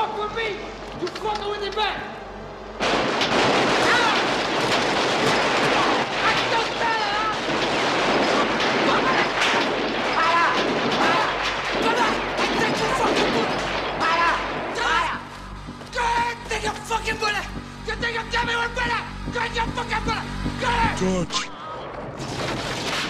fuck with me, you fucking with the back. George.